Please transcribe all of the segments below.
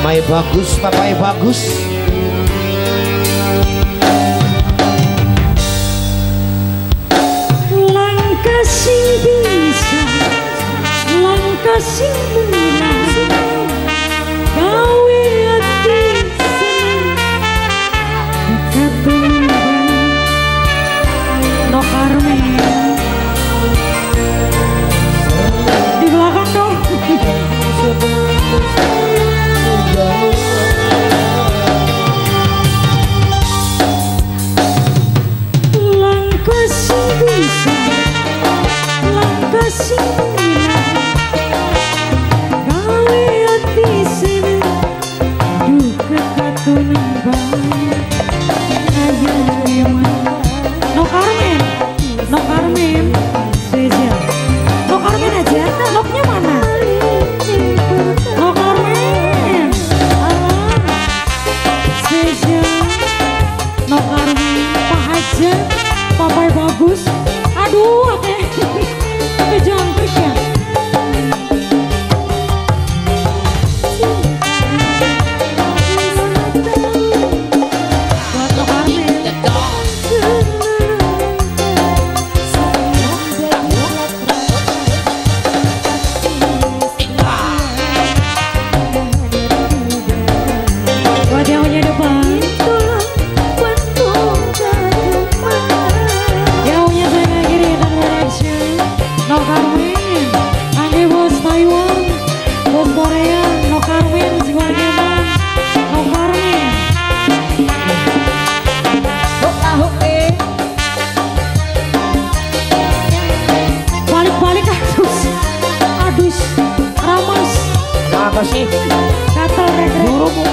Mamai bagus, papai bagus. Langkah sing bisa, langkah sing benar, gawe hati senang, ketumban no karmen. Di belakang dong. Langkah sing bisa, langkah sing benar, gawe hati seneng, duka katunan bang. Aja emang no karmen, no karmen, spesial. No karmen aja, noknya mana? No karmen, spesial. No karmen, Pak Haja, papai bagus. Aduh, oke jangkrik ya. Buat no karmen. Buat yang punya depan. No karmen, angge bos Taiwan, bos Korea, no karmen, si warga man, no karmen. Balik-balik adus, adus, ramas. Apa sih? Kata rekrek. Burumu.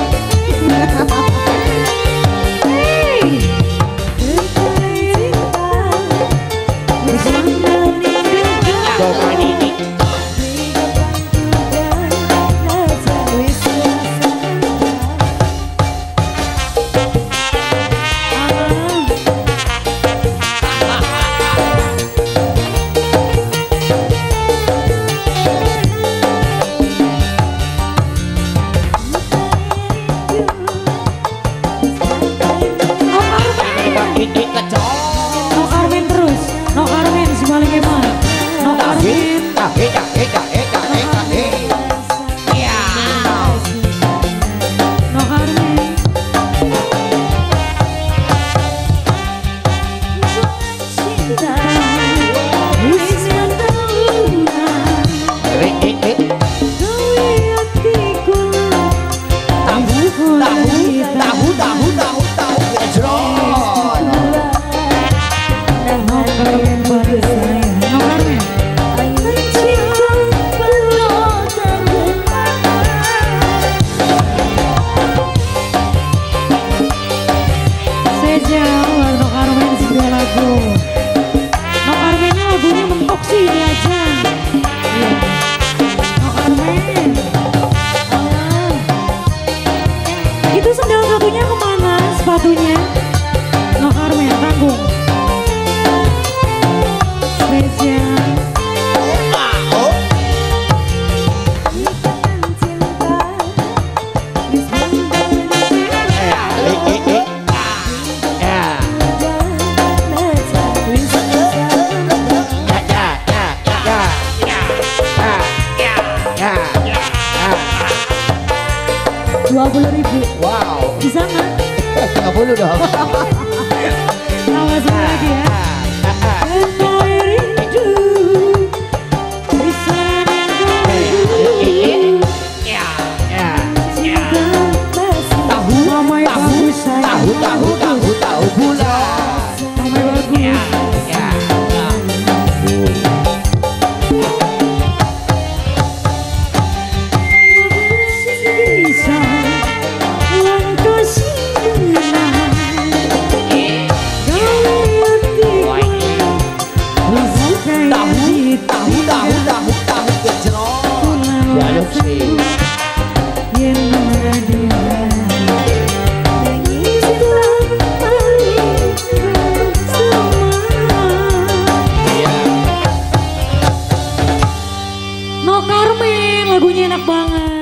No karmen terus, no karmen si paling hebat. No karmen. No karmen. No karmen sih dua lagu. No karmennya lagunya mentok sih ini aja. No karmen. Itu sendal satunya kemana sepatunya? No karmen tanggung. Spesial. Rp20.000. Wow. Bisa nggak? 30 dong. Tambah satu lagi ya. Tahu bulat. Mamai bagus. Bisa langkah sing No Karmen, lagunya enak banget.